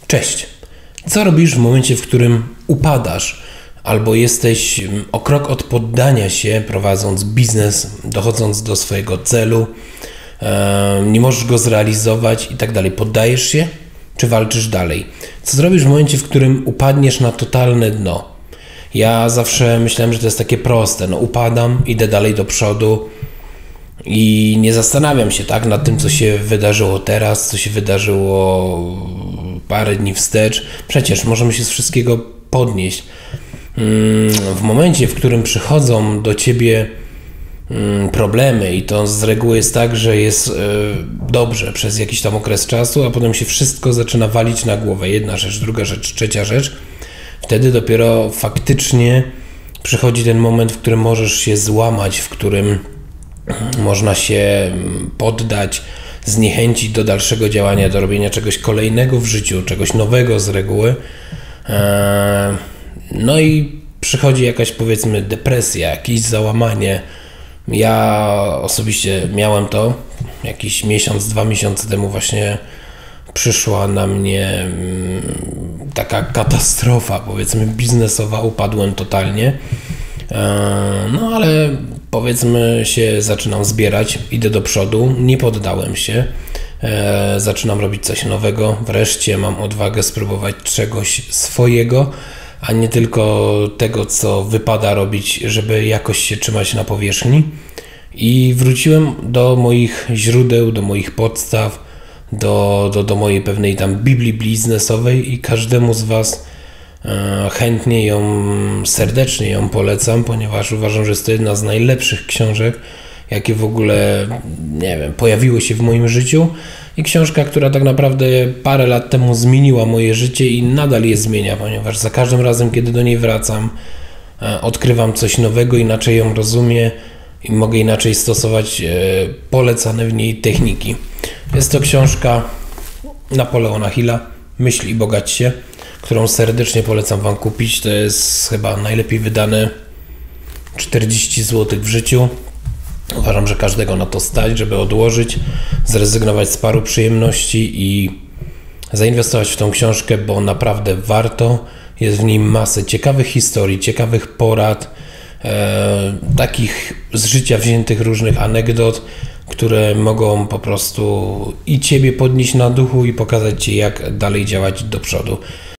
Cześć. Co robisz w momencie, w którym upadasz albo jesteś o krok od poddania się, prowadząc biznes, dochodząc do swojego celu, nie możesz go zrealizować i tak dalej? Poddajesz się czy walczysz dalej? Co zrobisz w momencie, w którym upadniesz na totalne dno? Ja zawsze myślałem, że to jest takie proste. Upadam, idę dalej do przodu i nie zastanawiam się nad tym, co się wydarzyło teraz, co się wydarzyło parę dni wstecz. Przecież możemy się z wszystkiego podnieść. W momencie, w którym przychodzą do ciebie problemy i to z reguły jest tak, że jest dobrze przez jakiś tam okres czasu, a potem się wszystko zaczyna walić na głowę. Jedna rzecz, druga rzecz, trzecia rzecz. Wtedy dopiero faktycznie przychodzi ten moment, w którym możesz się złamać, w którym można się poddać, zniechęcić do dalszego działania, do robienia czegoś kolejnego w życiu, czegoś nowego z reguły. No i przychodzi jakaś, powiedzmy, depresja, jakieś załamanie. Ja osobiście miałem to jakiś miesiąc, 2 miesiące temu właśnie przyszła na mnie taka katastrofa, powiedzmy, biznesowa, upadłem totalnie. No ale powiedzmy się zaczynam zbierać, idę do przodu, nie poddałem się, zaczynam robić coś nowego, wreszcie mam odwagę spróbować czegoś swojego, a nie tylko tego, co wypada robić, żeby jakoś się trzymać na powierzchni. I wróciłem do moich źródeł, do moich podstaw, do mojej pewnej tam Biblii biznesowej i każdemu z Was chętnie serdecznie ją polecam, ponieważ uważam, że jest to jedna z najlepszych książek, jakie w ogóle, pojawiły się w moim życiu i książka, która tak naprawdę parę lat temu zmieniła moje życie i nadal je zmienia, ponieważ za każdym razem, kiedy do niej wracam, odkrywam coś nowego, inaczej ją rozumiem i mogę inaczej stosować polecane w niej techniki. Jest to książka Napoleona Hilla, Myśl i bogać się, którą serdecznie polecam Wam kupić. To jest chyba najlepiej wydane 40 zł w życiu. Uważam, że każdego na to stać, żeby odłożyć, zrezygnować z paru przyjemności i zainwestować w tą książkę, bo naprawdę warto. Jest w niej masę ciekawych historii, ciekawych porad, takich z życia wziętych różnych anegdot, które mogą po prostu i Ciebie podnieść na duchu i pokazać Ci, jak dalej działać do przodu.